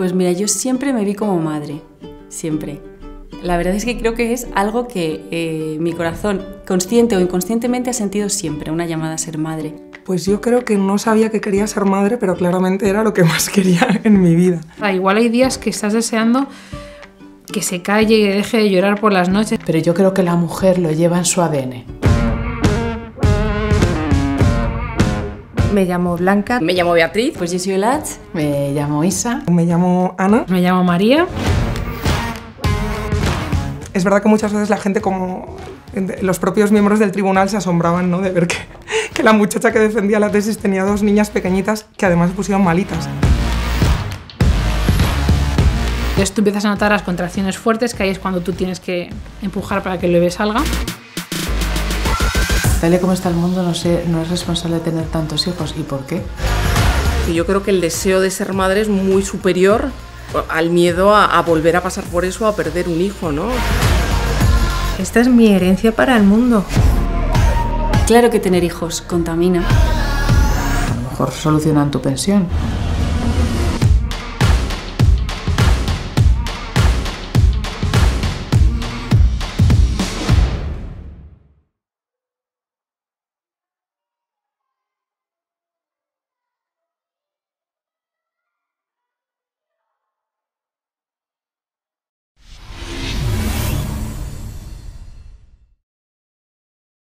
Pues mira, yo siempre me vi como madre, siempre. La verdad es que creo que es algo que mi corazón, consciente o inconscientemente, ha sentido siempre, una llamada a ser madre. Pues yo creo que no sabía que quería ser madre, pero claramente era lo que más quería en mi vida. Igual hay días que estás deseando que se calle y deje de llorar por las noches. Pero yo creo que la mujer lo lleva en su ADN. Me llamo Blanca. Me llamo Beatriz. Pues yo soy Olatz. Me llamo Isa. Me llamo Ana. Me llamo María. Es verdad que muchas veces la gente, como los propios miembros del tribunal, se asombraban, ¿no?, de ver que la muchacha que defendía la tesis tenía 2 niñas pequeñitas que además se pusieron malitas. Entonces tú empiezas a notar las contracciones fuertes, que ahí es cuando tú tienes que empujar para que el bebé salga. Tal y como está el mundo, no es responsable de tener tantos hijos. ¿Y por qué? Y yo creo que el deseo de ser madre es muy superior al miedo a volver a pasar por eso, a perder un hijo, ¿no? Esta es mi herencia para el mundo. Claro que tener hijos contamina. A lo mejor solucionan tu pensión.